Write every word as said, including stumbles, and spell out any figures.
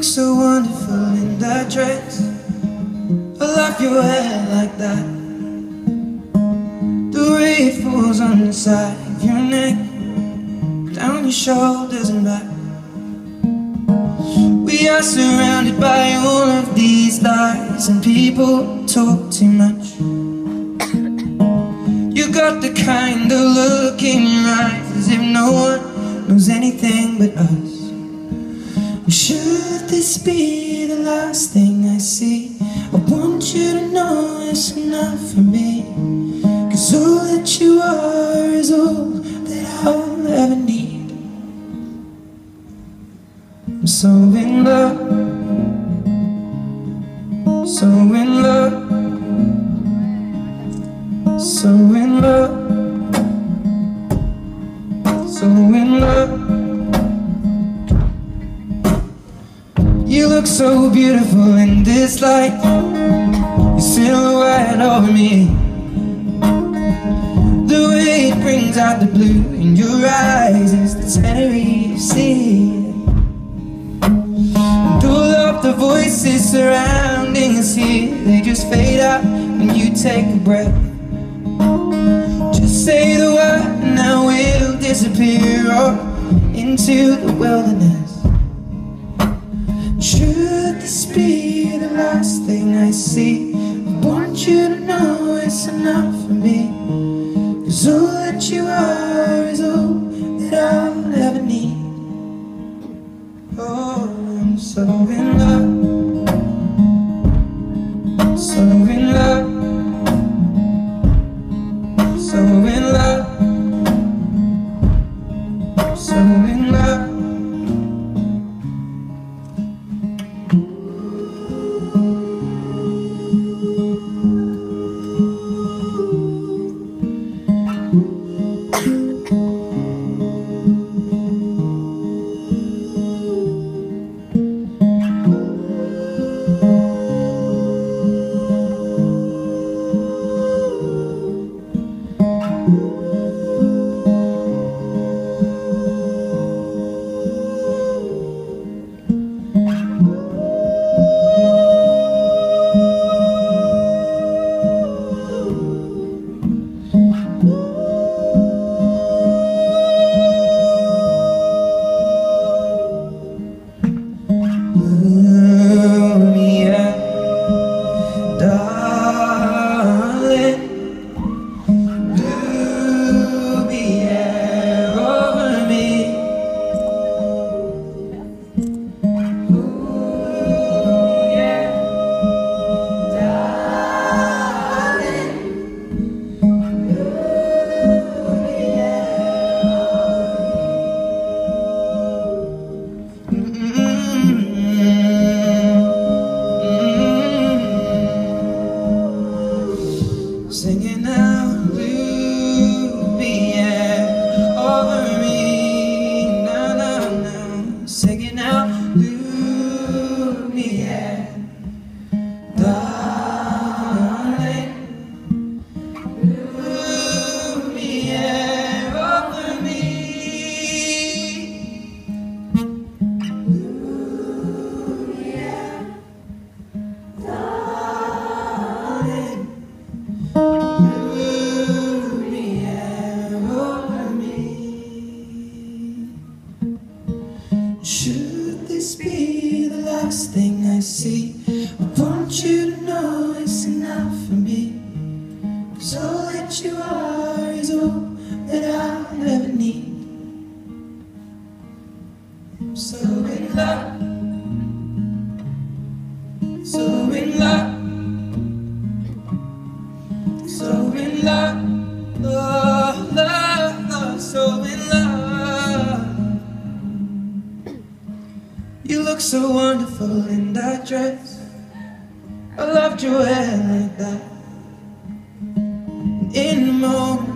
look so wonderful in that dress. I love your hair like that, the way it falls on the side of your neck, down your shoulders and back. We are surrounded by all of these lies, and people talk too much. You got the kind of look in your eyes as if no one knows anything but us. Should this be the last thing I see, I want you to know it's enough for me. Cause all that you are is all that I'll ever need. I'm so in love, so in love, so in love, so in love. You look so beautiful in this light, your silhouette over me, the way it brings out the blue in your eyes is the scenery you see. And all of the voices surrounding us here, they just fade out when you take a breath. Just say the word and I will disappear off into the wilderness. Should this be the last thing I see, I want you to know it's enough for me. Cause all that you are is all that I'll ever need. Oh, I'm so in love, so in love, so in love, so in love. Singing out, Lumiere over me, no, no, no. Singing out, Lumiere, darling, Lumiere over me, Lumiere, darling. Should this be the last thing I see, I want you to know it's enough for me. Cause all that you are is all that I'll ever need. I'm so in love, so in love, so in love, oh, love, love, so in love. You look so wonderful in that dress. I loved your hair like that. In the moment